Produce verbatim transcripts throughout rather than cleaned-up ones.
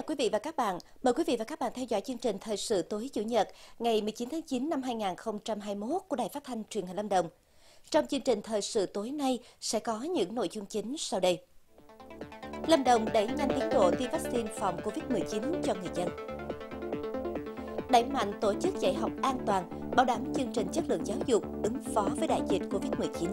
quý vị và các bạn. Mời quý vị và các bạn theo dõi chương trình Thời sự tối Chủ nhật ngày mười chín tháng chín năm hai nghìn không trăm hai mươi mốt của Đài Phát thanh Truyền hình Lâm Đồng. Trong chương trình Thời sự tối nay sẽ có những nội dung chính sau đây. Lâm Đồng đẩy nhanh tiến độ tiêm vaccine phòng Covid mười chín cho người dân. Đẩy mạnh tổ chức dạy học an toàn, bảo đảm chương trình chất lượng giáo dục ứng phó với đại dịch Covid mười chín.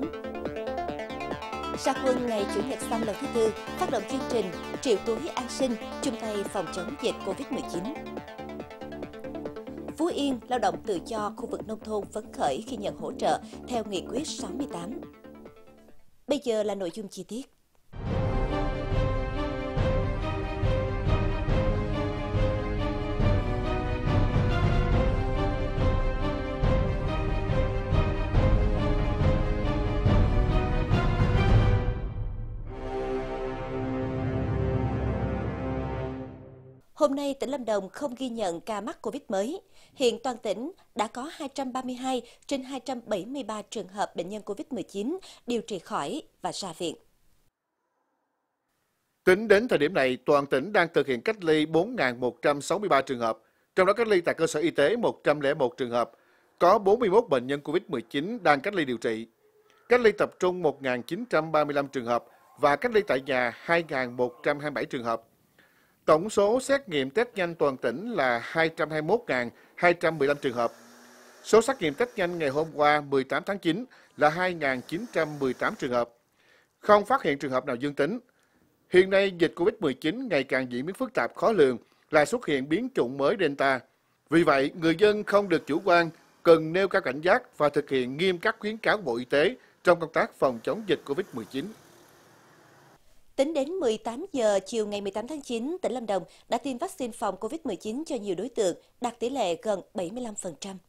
Ra quân ngày Chủ nhật xanh lần thứ tư, phát động chương trình Triệu túi an sinh, chung tay phòng chống dịch Covid mười chín. Phú Yên, lao động tự do khu vực nông thôn phấn khởi khi nhận hỗ trợ theo nghị quyết sáu mươi tám. Bây giờ là nội dung chi tiết. Hôm nay, tỉnh Lâm Đồng không ghi nhận ca mắc Covid mới. Hiện toàn tỉnh đã có hai trăm ba mươi hai trên hai trăm bảy mươi ba trường hợp bệnh nhân Covid mười chín điều trị khỏi và ra viện. Tính đến thời điểm này, toàn tỉnh đang thực hiện cách ly bốn nghìn một trăm sáu mươi ba trường hợp, trong đó cách ly tại cơ sở y tế một trăm lẻ một trường hợp, có bốn mươi mốt bệnh nhân Covid mười chín đang cách ly điều trị. Cách ly tập trung một nghìn chín trăm ba mươi lăm trường hợp và cách ly tại nhà hai nghìn một trăm hai mươi bảy trường hợp. Tổng số xét nghiệm test nhanh toàn tỉnh là hai trăm hai mươi mốt nghìn hai trăm mười lăm trường hợp. Số xét nghiệm test nhanh ngày hôm qua mười tám tháng chín là hai nghìn chín trăm mười tám trường hợp. Không phát hiện trường hợp nào dương tính. Hiện nay, dịch Covid mười chín ngày càng diễn biến phức tạp khó lường, lại xuất hiện biến chủng mới Delta. Vì vậy, người dân không được chủ quan, cần nêu cao cảnh giác và thực hiện nghiêm các khuyến cáo của Bộ Y tế trong công tác phòng chống dịch Covid mười chín. Tính đến mười tám giờ chiều ngày mười tám tháng chín, tỉnh Lâm Đồng đã tiêm vaccine phòng Covid mười chín cho nhiều đối tượng, đạt tỷ lệ gần bảy mươi lăm phần trăm.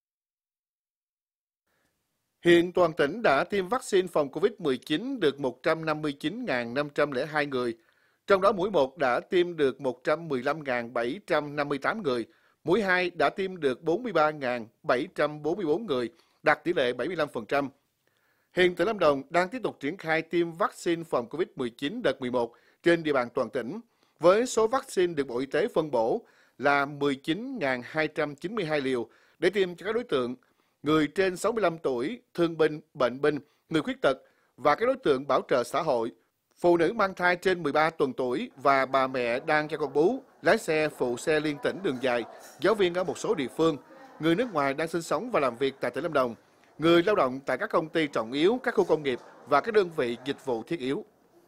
Hiện toàn tỉnh đã tiêm vaccine phòng Covid mười chín được một trăm năm mươi chín nghìn năm trăm lẻ hai người, trong đó mũi một đã tiêm được một trăm mười lăm nghìn bảy trăm năm mươi tám người, mũi hai đã tiêm được bốn mươi ba nghìn bảy trăm bốn mươi bốn người, đạt tỷ lệ bảy mươi lăm phần trăm. Hiện tỉnh Lâm Đồng đang tiếp tục triển khai tiêm vaccine phòng Covid mười chín đợt mười một trên địa bàn toàn tỉnh, với số vaccine được Bộ Y tế phân bổ là mười chín nghìn hai trăm chín mươi hai liều để tiêm cho các đối tượng người trên sáu mươi lăm tuổi, thương binh, bệnh binh, người khuyết tật và các đối tượng bảo trợ xã hội, phụ nữ mang thai trên mười ba tuần tuổi và bà mẹ đang cho con bú, lái xe phụ xe liên tỉnh đường dài, giáo viên ở một số địa phương, người nước ngoài đang sinh sống và làm việc tại tỉnh Lâm Đồng, người lao động tại các công ty trọng yếu, các khu công nghiệp và các đơn vị dịch vụ thiết yếu.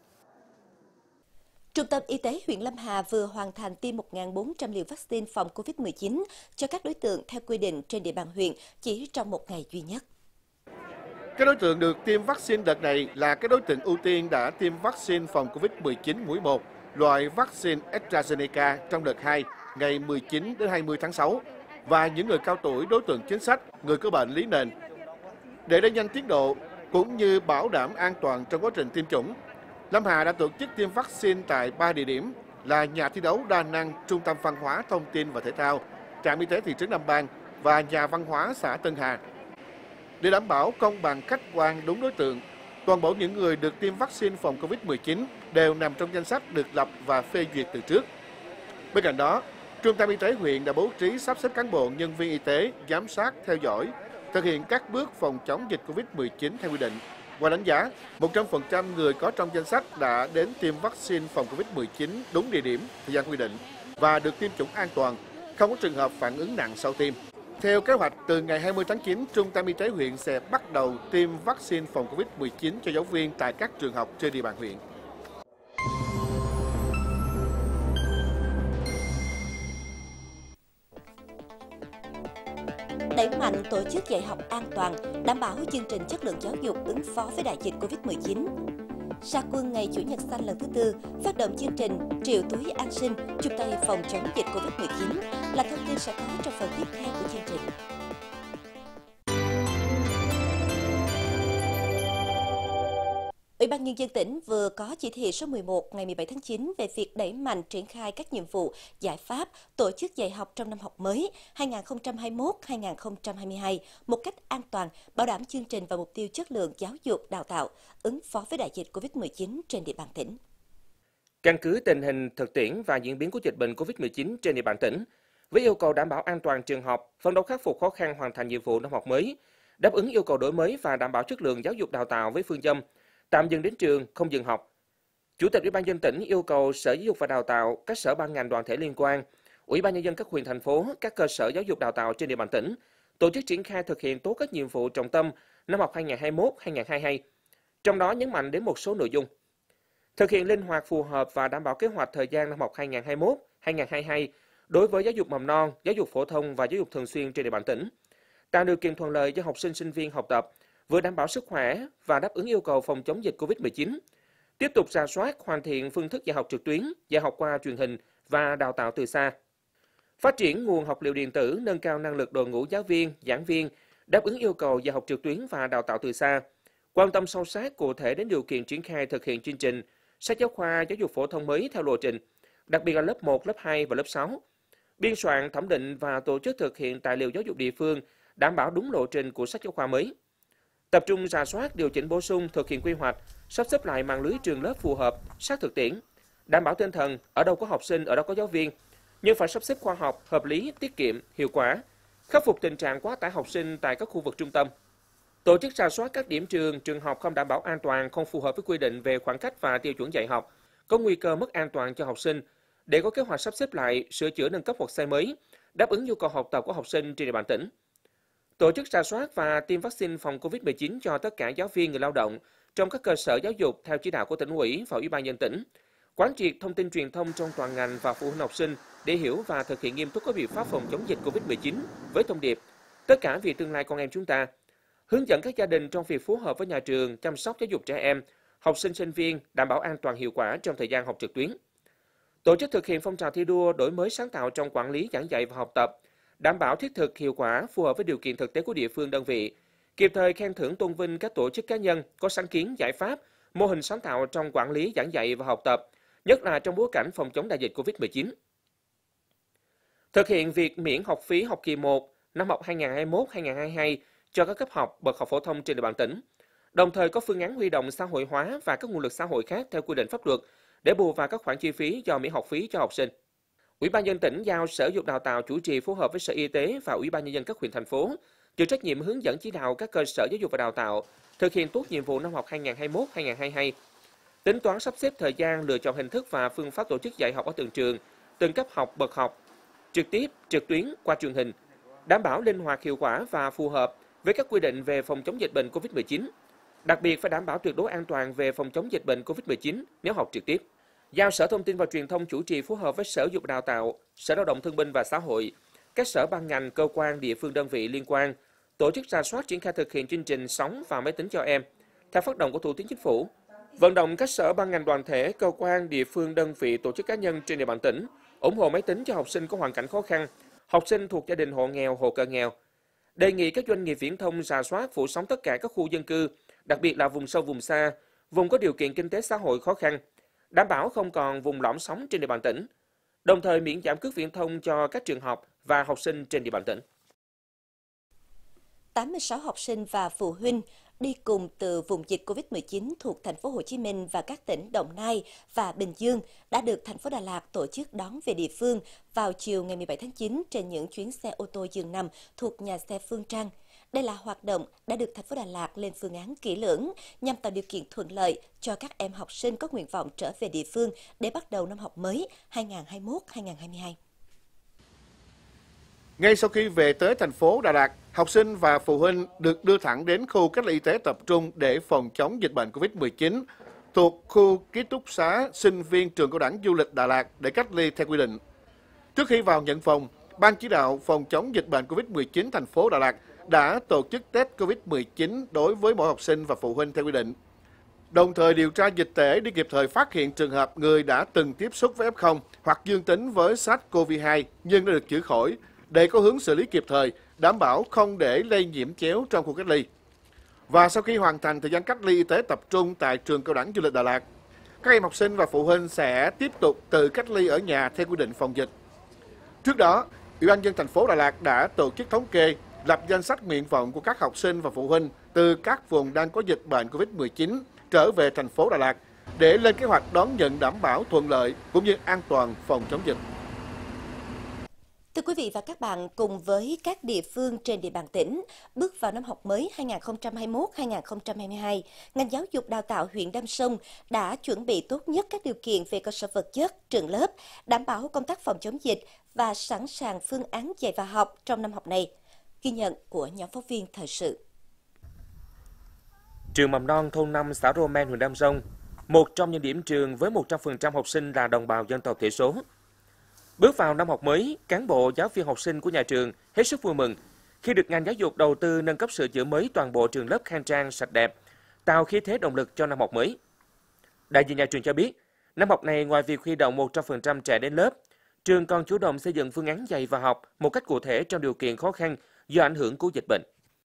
Trung tâm Y tế huyện Lâm Hà vừa hoàn thành tiêm một nghìn bốn trăm liều vaccine phòng Covid mười chín cho các đối tượng theo quy định trên địa bàn huyện chỉ trong một ngày duy nhất. Các đối tượng được tiêm vaccine đợt này là các đối tượng ưu tiên đã tiêm vaccine phòng Covid mười chín mũi một, loại vaccine AstraZeneca trong đợt hai ngày mười chín đến hai mươi tháng sáu và những người cao tuổi, đối tượng chính sách, người có bệnh lý nền. Để đẩy nhanh tiến độ cũng như bảo đảm an toàn trong quá trình tiêm chủng, Lâm Hà đã tổ chức tiêm vaccine tại ba địa điểm là nhà thi đấu đa năng, trung tâm văn hóa, thông tin và thể thao, trạm y tế thị trấn Nam Ban và nhà văn hóa xã Tân Hà. Để đảm bảo công bằng, khách quan, đúng đối tượng, toàn bộ những người được tiêm vaccine phòng Covid mười chín đều nằm trong danh sách được lập và phê duyệt từ trước. Bên cạnh đó, Trung tâm Y tế huyện đã bố trí sắp xếp cán bộ, nhân viên y tế, giám sát, theo dõi, thực hiện các bước phòng chống dịch Covid mười chín theo quy định. Qua đánh giá, một trăm phần trăm người có trong danh sách đã đến tiêm vaccine phòng Covid mười chín đúng địa điểm, thời gian quy định và được tiêm chủng an toàn, không có trường hợp phản ứng nặng sau tiêm. Theo kế hoạch, từ ngày hai mươi tháng chín, Trung tâm Y tế huyện sẽ bắt đầu tiêm vaccine phòng Covid mười chín cho giáo viên tại các trường học trên địa bàn huyện. Đẩy mạnh tổ chức dạy học an toàn, đảm bảo chương trình chất lượng giáo dục ứng phó với đại dịch Covid mười chín. Ra quân ngày Chủ nhật xanh lần thứ tư, phát động chương trình Triệu túi an sinh, chung tay phòng chống dịch Covid mười chín là thông tin sẽ có trong phần tiếp theo của chương trình. Ủy ban Nhân dân tỉnh vừa có chỉ thị số mười một ngày mười bảy tháng chín về việc đẩy mạnh triển khai các nhiệm vụ, giải pháp, tổ chức dạy học trong năm học mới hai nghìn không trăm hai mươi mốt hai nghìn không trăm hai mươi hai một cách an toàn, bảo đảm chương trình và mục tiêu chất lượng giáo dục đào tạo, ứng phó với đại dịch Covid mười chín trên địa bàn tỉnh. Căn cứ tình hình thực tiễn và diễn biến của dịch bệnh Covid mười chín trên địa bàn tỉnh, với yêu cầu đảm bảo an toàn trường học, phấn đấu khắc phục khó khăn hoàn thành nhiệm vụ năm học mới, đáp ứng yêu cầu đổi mới và đảm bảo chất lượng giáo dục đào tạo với phương châm tạm dừng đến trường, không dừng học. Chủ tịch Ủy ban nhân dân tỉnh yêu cầu Sở Giáo dục và Đào tạo, các sở ban ngành đoàn thể liên quan, Ủy ban nhân dân các huyện thành phố, các cơ sở giáo dục đào tạo trên địa bàn tỉnh tổ chức triển khai thực hiện tốt các nhiệm vụ trọng tâm năm học hai nghìn không trăm hai mươi mốt hai nghìn không trăm hai mươi hai. Trong đó nhấn mạnh đến một số nội dung: thực hiện linh hoạt phù hợp và đảm bảo kế hoạch thời gian năm học hai nghìn không trăm hai mươi mốt hai nghìn không trăm hai mươi hai đối với giáo dục mầm non, giáo dục phổ thông và giáo dục thường xuyên trên địa bàn tỉnh, tạo điều kiện thuận lợi cho học sinh sinh viên học tập, vừa đảm bảo sức khỏe và đáp ứng yêu cầu phòng chống dịch Covid mười chín. Tiếp tục rà soát, hoàn thiện phương thức dạy học trực tuyến, dạy học qua truyền hình và đào tạo từ xa. Phát triển nguồn học liệu điện tử, nâng cao năng lực đội ngũ giáo viên, giảng viên, đáp ứng yêu cầu dạy học trực tuyến và đào tạo từ xa. Quan tâm sâu sát cụ thể đến điều kiện triển khai thực hiện chương trình sách giáo khoa giáo dục phổ thông mới theo lộ trình, đặc biệt là lớp một, lớp hai và lớp sáu. Biên soạn, thẩm định và tổ chức thực hiện tài liệu giáo dục địa phương đảm bảo đúng lộ trình của sách giáo khoa mới. Tập trung rà soát, điều chỉnh bổ sung, thực hiện quy hoạch, sắp xếp lại mạng lưới trường lớp phù hợp, sát thực tiễn, đảm bảo tinh thần ở đâu có học sinh, ở đâu có giáo viên, nhưng phải sắp xếp khoa học, hợp lý, tiết kiệm, hiệu quả, khắc phục tình trạng quá tải học sinh tại các khu vực trung tâm. Tổ chức rà soát các điểm trường, trường học không đảm bảo an toàn, không phù hợp với quy định về khoảng cách và tiêu chuẩn dạy học, có nguy cơ mất an toàn cho học sinh, để có kế hoạch sắp xếp lại, sửa chữa nâng cấp hoặc xây mới, đáp ứng nhu cầu học tập của học sinh trên địa bàn tỉnh. Tổ chức rà soát và tiêm vaccine phòng Covid mười chín cho tất cả giáo viên, người lao động trong các cơ sở giáo dục theo chỉ đạo của Tỉnh ủy và Ủy ban nhân dân tỉnh. Quán triệt thông tin truyền thông trong toàn ngành và phụ huynh học sinh để hiểu và thực hiện nghiêm túc các biện pháp phòng chống dịch Covid mười chín với thông điệp tất cả vì tương lai con em chúng ta. Hướng dẫn các gia đình trong việc phối hợp với nhà trường chăm sóc giáo dục trẻ em, học sinh sinh viên đảm bảo an toàn hiệu quả trong thời gian học trực tuyến. Tổ chức thực hiện phong trào thi đua đổi mới sáng tạo trong quản lý, giảng dạy và học tập, đảm bảo thiết thực, hiệu quả, phù hợp với điều kiện thực tế của địa phương đơn vị, kịp thời khen thưởng tôn vinh các tổ chức cá nhân có sáng kiến, giải pháp, mô hình sáng tạo trong quản lý, giảng dạy và học tập, nhất là trong bối cảnh phòng chống đại dịch Covid mười chín. Thực hiện việc miễn học phí học kỳ một năm học hai nghìn không trăm hai mươi mốt hai nghìn không trăm hai mươi hai cho các cấp học, bậc học phổ thông trên địa bàn tỉnh, đồng thời có phương án huy động xã hội hóa và các nguồn lực xã hội khác theo quy định pháp luật để bù vào các khoản chi phí do miễn học phí cho học sinh. Ủy ban nhân dân tỉnh giao Sở Giáo dục Đào tạo chủ trì phối hợp với Sở Y tế và Ủy ban nhân dân các huyện thành phố chịu trách nhiệm hướng dẫn chỉ đạo các cơ sở giáo dục và đào tạo thực hiện tốt nhiệm vụ năm học hai nghìn không trăm hai mươi mốt hai nghìn không trăm hai mươi hai. Tính toán sắp xếp thời gian, lựa chọn hình thức và phương pháp tổ chức dạy học ở từng trường, từng cấp học, bậc học, trực tiếp, trực tuyến, qua truyền hình, đảm bảo linh hoạt, hiệu quả và phù hợp với các quy định về phòng chống dịch bệnh Covid mười chín. Đặc biệt phải đảm bảo tuyệt đối an toàn về phòng chống dịch bệnh Covid mười chín nếu học trực tiếp. Giao Sở Thông tin và Truyền thông chủ trì phối hợp với Sở Giáo dục và Đào tạo, Sở Lao động Thương binh và Xã hội, các sở ban ngành, cơ quan, địa phương đơn vị liên quan tổ chức rà soát, triển khai thực hiện chương trình sóng và máy tính cho em theo phát động của Thủ tướng Chính phủ. Vận động các sở ban ngành, đoàn thể, cơ quan, địa phương, đơn vị, tổ chức cá nhân trên địa bàn tỉnh ủng hộ máy tính cho học sinh có hoàn cảnh khó khăn, học sinh thuộc gia đình hộ nghèo, hộ cận nghèo. Đề nghị các doanh nghiệp viễn thông rà soát phủ sóng tất cả các khu dân cư, đặc biệt là vùng sâu vùng xa, vùng có điều kiện kinh tế xã hội khó khăn, đảm bảo không còn vùng lõm sóng trên địa bàn tỉnh, đồng thời miễn giảm cước viễn thông cho các trường học và học sinh trên địa bàn tỉnh. tám mươi sáu học sinh và phụ huynh đi cùng từ vùng dịch Covid mười chín thuộc thành phố Hồ Chí Minh và các tỉnh Đồng Nai và Bình Dương đã được thành phố Đà Lạt tổ chức đón về địa phương vào chiều ngày mười bảy tháng chín trên những chuyến xe ô tô giường nằm thuộc nhà xe Phương Trang. Đây là hoạt động đã được thành phố Đà Lạt lên phương án kỹ lưỡng nhằm tạo điều kiện thuận lợi cho các em học sinh có nguyện vọng trở về địa phương để bắt đầu năm học mới hai nghìn không trăm hai mươi mốt hai nghìn không trăm hai mươi hai. Ngay sau khi về tới thành phố Đà Lạt, học sinh và phụ huynh được đưa thẳng đến khu cách ly y tế tập trung để phòng chống dịch bệnh Covid mười chín thuộc khu ký túc xá sinh viên trường Cao đẳng Du lịch Đà Lạt để cách ly theo quy định. Trước khi vào nhận phòng, Ban chỉ đạo phòng chống dịch bệnh Covid mười chín thành phố Đà Lạt đã tổ chức test Covid mười chín đối với mỗi học sinh và phụ huynh theo quy định, đồng thời điều tra dịch tễ để kịp thời phát hiện trường hợp người đã từng tiếp xúc với ép không hoặc dương tính với SARS-xê o vê hai nhưng đã được chữa khỏi, để có hướng xử lý kịp thời, đảm bảo không để lây nhiễm chéo trong khu cách ly. Và sau khi hoàn thành thời gian cách ly y tế tập trung tại trường Cao đẳng Du lịch Đà Lạt, các em học sinh và phụ huynh sẽ tiếp tục tự cách ly ở nhà theo quy định phòng dịch. Trước đó, Ủy ban nhân dân thành phố Đà Lạt đã tổ chức thống kê, lập danh sách nguyện vọng của các học sinh và phụ huynh từ các vùng đang có dịch bệnh Covid mười chín trở về thành phố Đà Lạt để lên kế hoạch đón nhận đảm bảo thuận lợi cũng như an toàn phòng chống dịch. Thưa quý vị và các bạn, cùng với các địa phương trên địa bàn tỉnh, bước vào năm học mới hai nghìn không trăm hai mươi mốt hai nghìn không trăm hai mươi hai, ngành giáo dục đào tạo huyện Đam Sông đã chuẩn bị tốt nhất các điều kiện về cơ sở vật chất, trường lớp, đảm bảo công tác phòng chống dịch và sẵn sàng phương án dạy và học trong năm học này. Ghi nhận của nhóm phóng viên thời sự. Trường mầm non thôn năm xã Rô Men, huyện Đam Rông, một trong những điểm trường với một trăm phần trăm học sinh là đồng bào dân tộc thiểu số. Bước vào năm học mới, cán bộ, giáo viên, học sinh của nhà trường hết sức vui mừng khi được ngành giáo dục đầu tư nâng cấp sửa chữa mới toàn bộ trường lớp khang trang, sạch đẹp, tạo khí thế động lực cho năm học mới. Đại diện nhà trường cho biết, năm học này ngoài việc huy động một trăm phần trăm trẻ đến lớp, trường còn chủ động xây dựng phương án dạy và học một cách cụ thể trong điều kiện khó khăn do ảnh hưởng của dịch bệnh.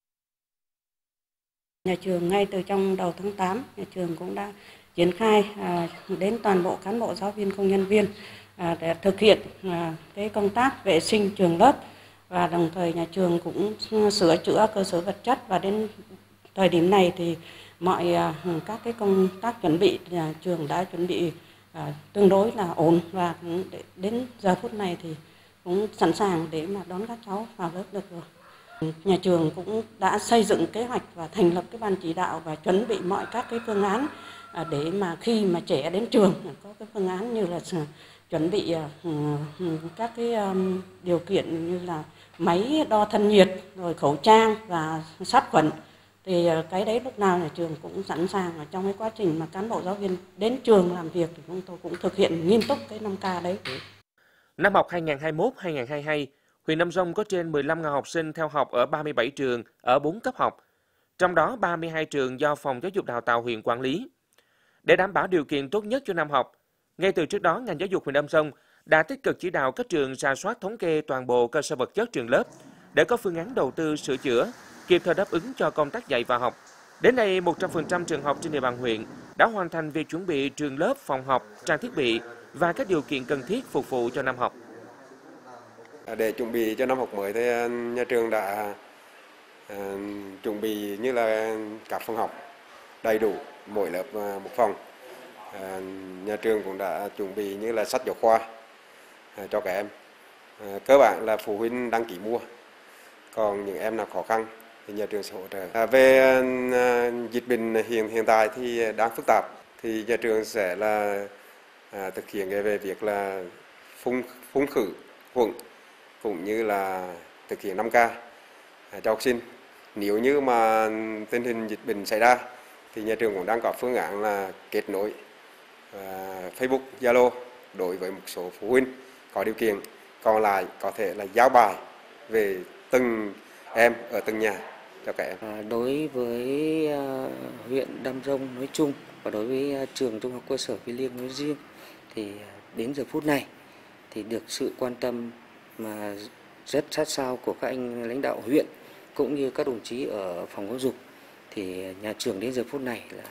Nhà trường ngay từ trong đầu tháng tám, nhà trường cũng đã triển khai à, đến toàn bộ cán bộ, giáo viên, công nhân viên à, để thực hiện à, cái công tác vệ sinh trường lớp, và đồng thời nhà trường cũng sửa chữa cơ sở vật chất, và đến thời điểm này thì mọi à, các cái công tác chuẩn bị nhà trường đã chuẩn bị à, tương đối là ổn, và đến giờ phút này thì cũng sẵn sàng để mà đón các cháu vào lớp được rồi. Nhà trường cũng đã xây dựng kế hoạch và thành lập cái ban chỉ đạo và chuẩn bị mọi các cái phương án để mà khi mà trẻ đến trường có cái phương án như là chuẩn bị các cái điều kiện như là máy đo thân nhiệt, rồi khẩu trang và sát khuẩn. Thì cái đấy lúc nào nhà trường cũng sẵn sàng, ở trong cái quá trình mà cán bộ giáo viên đến trường làm việc thì chúng tôi cũng thực hiện nghiêm túc cái năm K đấy. Năm học hai nghìn không trăm hai mươi mốt hai nghìn không trăm hai mươi hai, huyện Đam Rông có trên mười lăm nghìn học sinh theo học ở ba mươi bảy trường ở bốn cấp học, trong đó ba mươi hai trường do Phòng Giáo dục Đào tạo huyện quản lý. Để đảm bảo điều kiện tốt nhất cho năm học, ngay từ trước đó, ngành giáo dục huyện Đam Rông đã tích cực chỉ đạo các trường rà soát thống kê toàn bộ cơ sở vật chất trường lớp để có phương án đầu tư sửa chữa, kịp thời đáp ứng cho công tác dạy và học. Đến nay, một trăm phần trăm trường học trên địa bàn huyện đã hoàn thành việc chuẩn bị trường lớp, phòng học, trang thiết bị và các điều kiện cần thiết phục vụ cho năm học. Để chuẩn bị cho năm học mới thì nhà trường đã uh, chuẩn bị như là các phòng học đầy đủ, mỗi lớp một phòng. Uh, nhà trường cũng đã chuẩn bị như là sách giáo khoa uh, cho các em. Uh, cơ bản là phụ huynh đăng ký mua, còn những em nào khó khăn thì nhà trường sẽ hỗ trợ. Uh, về uh, dịch bệnh hiện hiện tại thì đang phức tạp, thì nhà trường sẽ là uh, thực hiện về việc là phun phun khử khuẩn, cũng như là thực hiện năm K cho học sinh. Nếu như mà tình hình dịch bệnh xảy ra thì nhà trường cũng đang có phương án là kết nối uh, Facebook, Zalo đối với một số phụ huynh có điều kiện, còn lại có thể là giao bài về từng em ở từng nhà cho các em. À, đối với uh, huyện Đam Rông nói chung và đối với uh, trường Trung học cơ sở Phi Liêng nói riêng thì uh, đến giờ phút này thì được sự quan tâm mà rất sát sao của các anh lãnh đạo huyện cũng như các đồng chí ở phòng giáo dục, thì nhà trường đến giờ phút này là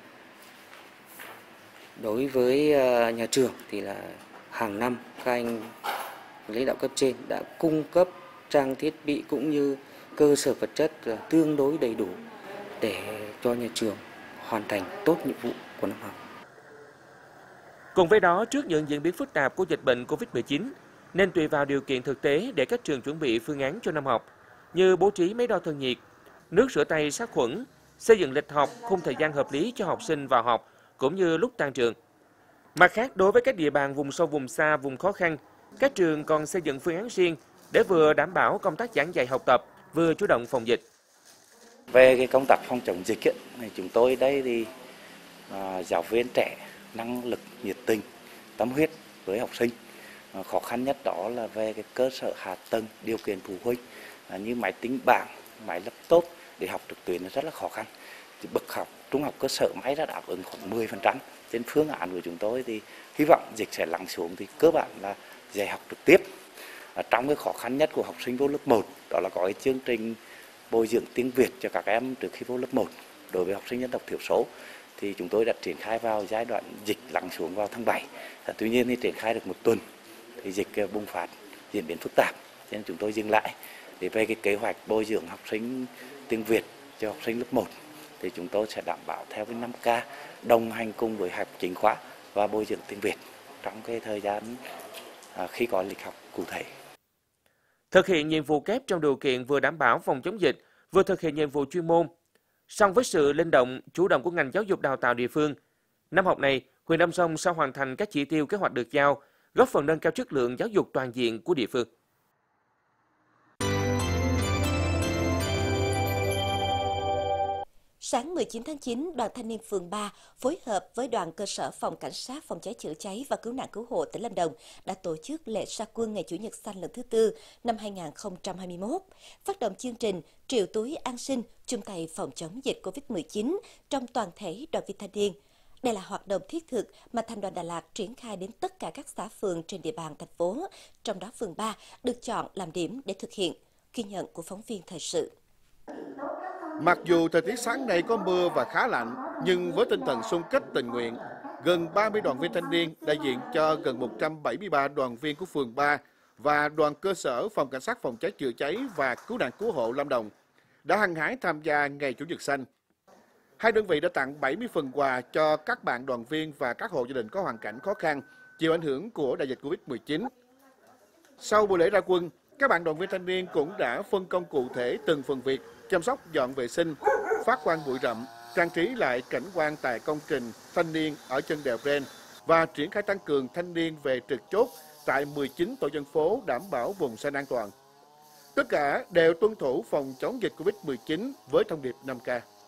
đối với nhà trường thì là hàng năm các anh lãnh đạo cấp trên đã cung cấp trang thiết bị cũng như cơ sở vật chất là tương đối đầy đủ để cho nhà trường hoàn thành tốt nhiệm vụ của năm học. Cùng với đó, trước những diễn biến phức tạp của dịch bệnh Covid mười chín, nên tùy vào điều kiện thực tế để các trường chuẩn bị phương án cho năm học, như bố trí máy đo thân nhiệt, nước rửa tay sát khuẩn, xây dựng lịch học, khung thời gian hợp lý cho học sinh vào học, cũng như lúc tan trường. Mặt khác, đối với các địa bàn vùng sâu, vùng xa, vùng khó khăn, các trường còn xây dựng phương án riêng để vừa đảm bảo công tác giảng dạy học tập, vừa chủ động phòng dịch. Về cái công tác phòng chống dịch ấy, thì chúng tôi đây thì à, giáo viên trẻ năng lực, nhiệt tình, tâm huyết với học sinh. À, khó khăn nhất đó là về cái cơ sở hạ tầng, điều kiện phụ huynh à, như máy tính bảng, máy laptop để học trực tuyến là rất là khó khăn. Thì bậc học trung học cơ sở máy đã đáp ứng khoảng mười phần trăm. Trên phương án của chúng tôi thì hy vọng dịch sẽ lắng xuống thì cơ bản là dạy học trực tiếp. À, trong cái khó khăn nhất của học sinh vô lớp một đó là có cái chương trình bồi dưỡng tiếng Việt cho các em trước khi vô lớp một. Đối với học sinh dân tộc thiểu số thì chúng tôi đã triển khai vào giai đoạn dịch lắng xuống vào tháng bảy. À, tuy nhiên thì triển khai được một tuần thì dịch bùng phát diễn biến phức tạp, nên chúng tôi dừng lại. Để về cái kế hoạch bồi dưỡng học sinh tiếng Việt cho học sinh lớp một thì chúng tôi sẽ đảm bảo theo cái năm K, đồng hành cùng với học chính khóa và bồi dưỡng tiếng Việt trong cái thời gian à, khi có lịch học cụ thể. Thực hiện nhiệm vụ kép trong điều kiện vừa đảm bảo phòng chống dịch, vừa thực hiện nhiệm vụ chuyên môn. Song với sự linh động, chủ động của ngành giáo dục đào tạo địa phương, năm học này, huyện Đam Rông sẽ hoàn thành các chỉ tiêu kế hoạch được giao, góp phần nâng cao chất lượng giáo dục toàn diện của địa phương. Sáng mười chín tháng chín, Đoàn Thanh niên phường ba phối hợp với Đoàn cơ sở Phòng Cảnh sát Phòng cháy chữa cháy và Cứu nạn Cứu hộ tỉnh Lâm Đồng đã tổ chức lễ ra quân Ngày Chủ nhật xanh lần thứ tư năm hai nghìn không trăm hai mươi mốt, phát động chương trình Triệu túi an sinh chung tay phòng chống dịch Covid mười chín trong toàn thể đoàn viên thanh niên. Đây là hoạt động thiết thực mà Thành đoàn Đà Lạt triển khai đến tất cả các xã phường trên địa bàn thành phố, trong đó phường ba được chọn làm điểm để thực hiện. Ghi nhận của phóng viên thời sự. Mặc dù thời tiết sáng nay có mưa và khá lạnh, nhưng với tinh thần xung kích tình nguyện, gần ba mươi đoàn viên thanh niên đại diện cho gần một trăm bảy mươi ba đoàn viên của phường ba và Đoàn cơ sở Phòng Cảnh sát Phòng cháy chữa cháy và Cứu nạn Cứu hộ Lâm Đồng đã hăng hái tham gia Ngày Chủ nhật xanh. Hai đơn vị đã tặng bảy mươi phần quà cho các bạn đoàn viên và các hộ gia đình có hoàn cảnh khó khăn chịu ảnh hưởng của đại dịch Covid mười chín. Sau buổi lễ ra quân, các bạn đoàn viên thanh niên cũng đã phân công cụ thể từng phần việc chăm sóc dọn vệ sinh, phát quang bụi rậm, trang trí lại cảnh quan tại công trình thanh niên ở chân đèo Bren và triển khai tăng cường thanh niên về trực chốt tại mười chín tổ dân phố đảm bảo vùng xanh an toàn. Tất cả đều tuân thủ phòng chống dịch Covid mười chín với thông điệp năm K.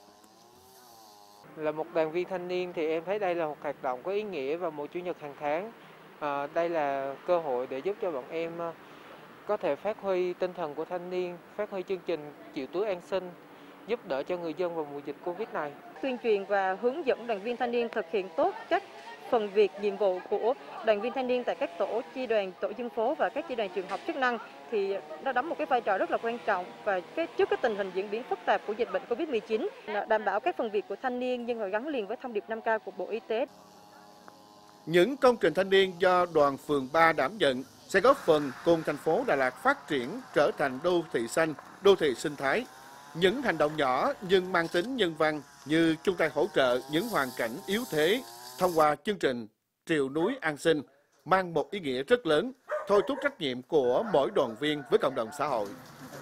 Là một đoàn viên thanh niên thì em thấy đây là một hoạt động có ý nghĩa vào mỗi Chủ nhật hàng tháng. À, đây là cơ hội để giúp cho bọn em có thể phát huy tinh thần của thanh niên, phát huy chương trình Triệu túi an sinh, giúp đỡ cho người dân vào mùa dịch Covid này. Tuyên truyền và hướng dẫn đoàn viên thanh niên thực hiện tốt các phần việc, nhiệm vụ của đoàn viên thanh niên tại các tổ chi đoàn, tổ dân phố và các chi đoàn trường học chức năng thì nó đóng một cái vai trò rất là quan trọng và cái, trước cái tình hình diễn biến phức tạp của dịch bệnh Covid mười chín, đảm bảo các phần việc của thanh niên nhưng rồi gắn liền với thông điệp năm K của Bộ Y tế. Những công trình thanh niên do đoàn phường ba đảm nhận sẽ góp phần cùng thành phố Đà Lạt phát triển trở thành đô thị xanh, đô thị sinh thái. Những hành động nhỏ nhưng mang tính nhân văn như chung tay hỗ trợ những hoàn cảnh yếu thế thông qua chương trình Triệu núi an sinh mang một ý nghĩa rất lớn, thôi thúc trách nhiệm của mỗi đoàn viên với cộng đồng xã hội.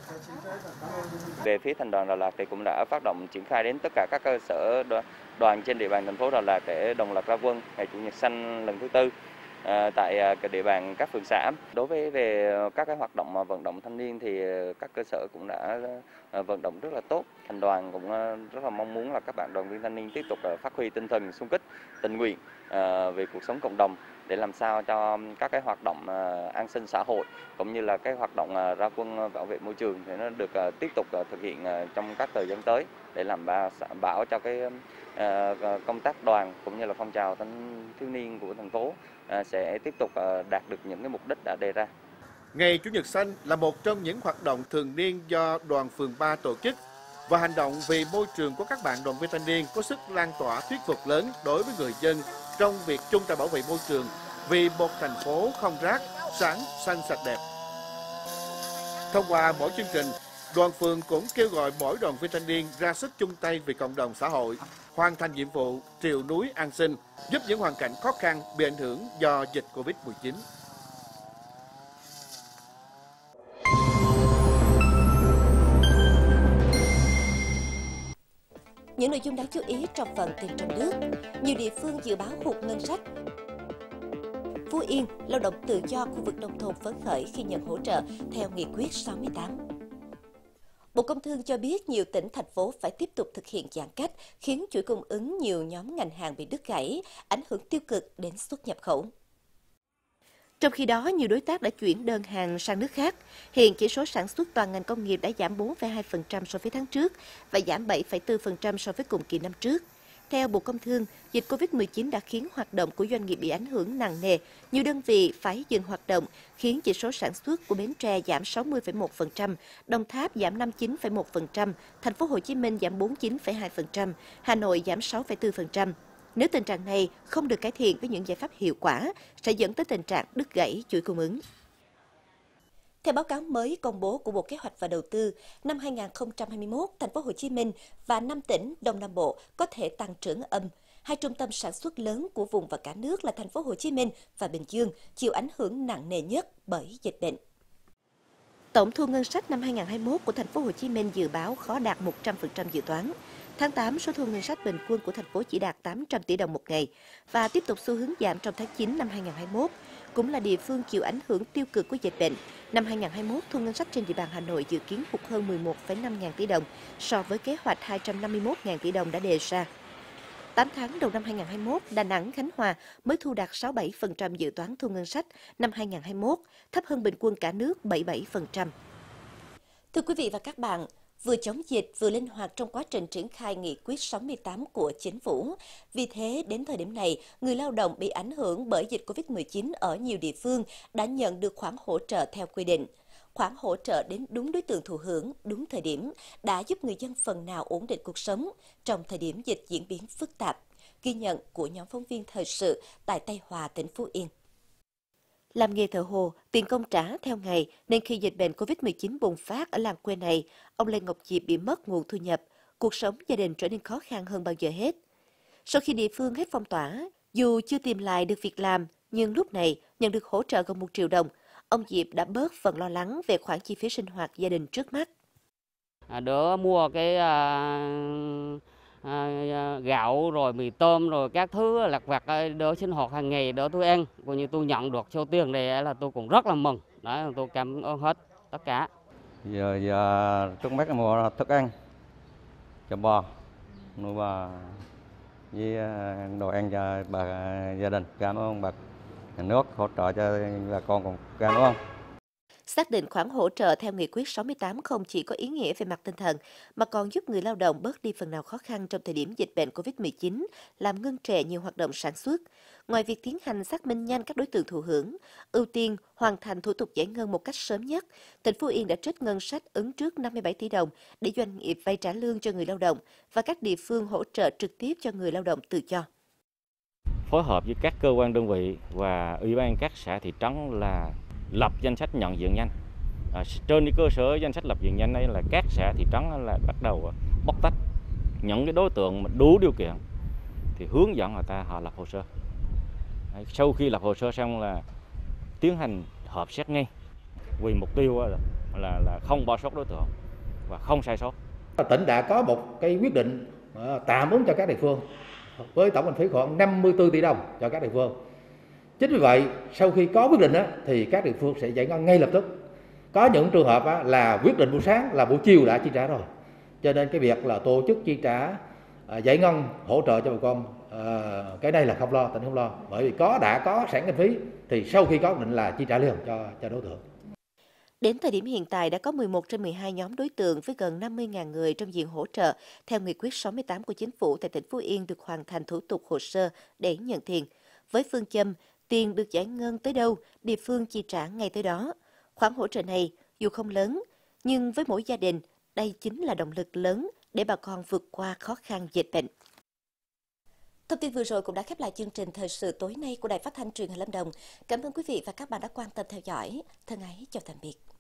Về phía Thành đoàn Đà Lạt thì cũng đã phát động triển khai đến tất cả các cơ sở đoàn trên địa bàn thành phố Đà Lạt để đồng loạt ra quân Ngày Chủ nhật xanh lần thứ tư tại địa bàn các phường xã. Đối với về các cái hoạt động vận động thanh niên thì các cơ sở cũng đã vận động rất là tốt. Thành đoàn cũng rất là mong muốn là các bạn đoàn viên thanh niên tiếp tục phát huy tinh thần xung kích, tình nguyện về cuộc sống cộng đồng để làm sao cho các cái hoạt động an sinh xã hội cũng như là cái hoạt động ra quân bảo vệ môi trường thì nó được tiếp tục thực hiện trong các thời gian tới để làm bảo cho cái công tác đoàn cũng như là phong trào thanh thiếu niên của thành phố sẽ tiếp tục đạt được những cái mục đích đã đề ra. Ngày Chủ nhật xanh là một trong những hoạt động thường niên do đoàn phường ba tổ chức và hành động vì môi trường của các bạn đoàn viên thanh niên có sức lan tỏa thuyết phục lớn đối với người dân trong việc chung tay bảo vệ môi trường vì một thành phố không rác, sáng, xanh, sạch đẹp. Thông qua mỗi chương trình, đoàn phường cũng kêu gọi mỗi đoàn viên thanh niên ra sức chung tay vì cộng đồng xã hội, hoàn thành nhiệm vụ Triệu núi an sinh, giúp những hoàn cảnh khó khăn bị ảnh hưởng do dịch Covid mười chín. Những nội dung đáng chú ý trong phần tin trong nước. Nhiều địa phương dự báo hụt ngân sách. Phú Yên, lao động tự do khu vực nông thôn phấn khởi khi nhận hỗ trợ theo nghị quyết sáu mươi tám. Bộ Công Thương cho biết nhiều tỉnh, thành phố phải tiếp tục thực hiện giãn cách, khiến chuỗi cung ứng nhiều nhóm ngành hàng bị đứt gãy, ảnh hưởng tiêu cực đến xuất nhập khẩu. Trong khi đó, nhiều đối tác đã chuyển đơn hàng sang nước khác. Hiện chỉ số sản xuất toàn ngành công nghiệp đã giảm bốn phẩy hai phần trăm so với tháng trước và giảm bảy phẩy bốn phần trăm so với cùng kỳ năm trước. Theo Bộ Công Thương, dịch Covid mười chín đã khiến hoạt động của doanh nghiệp bị ảnh hưởng nặng nề. Nhiều đơn vị phải dừng hoạt động, khiến chỉ số sản xuất của Bến Tre giảm sáu mươi phẩy một phần trăm, Đồng Tháp giảm năm mươi chín phẩy một phần trăm, Thành phố Hồ Chí Minh giảm bốn mươi chín phẩy hai phần trăm, Hà Nội giảm sáu phẩy bốn phần trăm. Nếu tình trạng này không được cải thiện với những giải pháp hiệu quả, sẽ dẫn tới tình trạng đứt gãy chuỗi cung ứng. Theo báo cáo mới công bố của Bộ Kế hoạch và Đầu tư, năm hai nghìn không trăm hai mươi mốt, Thành phố Hồ Chí Minh và năm tỉnh Đông Nam Bộ có thể tăng trưởng âm. Hai trung tâm sản xuất lớn của vùng và cả nước là Thành phố Hồ Chí Minh và Bình Dương chịu ảnh hưởng nặng nề nhất bởi dịch bệnh. Tổng thu ngân sách năm hai nghìn không trăm hai mươi mốt của Thành phố Hồ Chí Minh dự báo khó đạt một trăm phần trăm dự toán. Tháng tám, số thu ngân sách bình quân của thành phố chỉ đạt tám trăm tỷ đồng một ngày và tiếp tục xu hướng giảm trong tháng chín năm hai nghìn không trăm hai mươi mốt. Cũng là địa phương chịu ảnh hưởng tiêu cực của dịch bệnh. Năm hai nghìn không trăm hai mươi mốt, thu ngân sách trên địa bàn Hà Nội dự kiến hụt hơn mười một phẩy năm ngàn tỷ đồng so với kế hoạch hai trăm năm mươi mốt ngàn tỷ đồng đã đề ra. tám tháng đầu năm hai nghìn không trăm hai mươi mốt, Đà Nẵng, Khánh Hòa mới thu đạt sáu mươi bảy phần trăm dự toán thu ngân sách năm hai nghìn không trăm hai mươi mốt, thấp hơn bình quân cả nước bảy mươi bảy phần trăm. Thưa quý vị và các bạn, vừa chống dịch vừa linh hoạt trong quá trình triển khai nghị quyết sáu mươi tám của Chính phủ. Vì thế, đến thời điểm này, người lao động bị ảnh hưởng bởi dịch Covid mười chín ở nhiều địa phương đã nhận được khoản hỗ trợ theo quy định. Khoản hỗ trợ đến đúng đối tượng thụ hưởng, đúng thời điểm đã giúp người dân phần nào ổn định cuộc sống trong thời điểm dịch diễn biến phức tạp. Ghi nhận của nhóm phóng viên thời sự tại Tây Hòa, tỉnh Phú Yên. Làm nghề thợ hồ, tiền công trả theo ngày nên khi dịch bệnh Covid mười chín bùng phát ở làng quê này, ông Lê Ngọc Diệp bị mất nguồn thu nhập, cuộc sống gia đình trở nên khó khăn hơn bao giờ hết. Sau khi địa phương hết phong tỏa, dù chưa tìm lại được việc làm, nhưng lúc này nhận được hỗ trợ gần một triệu đồng, ông Diệp đã bớt phần lo lắng về khoản chi phí sinh hoạt gia đình trước mắt. Đỡ mua cái uh, uh, gạo rồi mì tôm rồi các thứ lặt vặt đỡ sinh hoạt hàng ngày đỡ tôi ăn, coi như tôi nhận được số tiền này là tôi cũng rất là mừng. Đó, tôi cảm ơn hết tất cả. Giờ giờ trước mắt mua thức ăn cho bò, nuôi bò với đồ ăn cho bà gia đình. Cảm ơn bà nhà nước hỗ trợ cho bà con, còn cảm ơn. Xác định khoản hỗ trợ theo nghị quyết sáu mươi tám không chỉ có ý nghĩa về mặt tinh thần, mà còn giúp người lao động bớt đi phần nào khó khăn trong thời điểm dịch bệnh Covid mười chín, làm ngưng trệ nhiều hoạt động sản xuất. Ngoài việc tiến hành xác minh nhanh các đối tượng thụ hưởng, ưu tiên hoàn thành thủ tục giải ngân một cách sớm nhất, tỉnh Phú Yên đã trích ngân sách ứng trước năm mươi bảy tỷ đồng để doanh nghiệp vay trả lương cho người lao động và các địa phương hỗ trợ trực tiếp cho người lao động tự do. Phối hợp với các cơ quan đơn vị và ủy ban các xã thị trấn là lập danh sách nhận diện nhanh. À, trên cơ sở danh sách lập diện nhanh này là các xã thị trấn là bắt đầu bóc tách những cái đối tượng mà đủ điều kiện thì hướng dẫn người ta họ lập hồ sơ. Đấy, sau khi lập hồ sơ xong là tiến hành họp xét ngay vì mục tiêu là, là, là không bỏ sót đối tượng và không sai sót. Tỉnh đã có một cái quyết định tạm ứng cho các địa phương với tổng kinh phí khoảng năm mươi tư tỷ đồng cho các địa phương. Chính vì vậy, sau khi có quyết định á, thì các địa phương sẽ giải ngân ngay lập tức. Có những trường hợp á, là quyết định buổi sáng là buổi chiều đã chi trả rồi. Cho nên cái việc là tổ chức chi trả à, giải ngân hỗ trợ cho bà con, à, cái này là không lo, tỉnh không lo. Bởi vì có đã có sẵn kinh phí thì sau khi có quyết định là chi trả liền cho cho đối tượng. Đến thời điểm hiện tại đã có mười một trên mười hai nhóm đối tượng với gần năm mươi nghìn người trong diện hỗ trợ theo nghị quyết sáu mươi tám của Chính phủ tại tỉnh Phú Yên được hoàn thành thủ tục hồ sơ để nhận tiền. Với phương châm tiền được giải ngân tới đâu, địa phương chi trả ngay tới đó. Khoản hỗ trợ này dù không lớn, nhưng với mỗi gia đình, đây chính là động lực lớn để bà con vượt qua khó khăn dịch bệnh. Thông tin vừa rồi cũng đã khép lại chương trình thời sự tối nay của Đài Phát thanh Truyền hình Lâm Đồng. Cảm ơn quý vị và các bạn đã quan tâm theo dõi. Thân ái chào tạm biệt.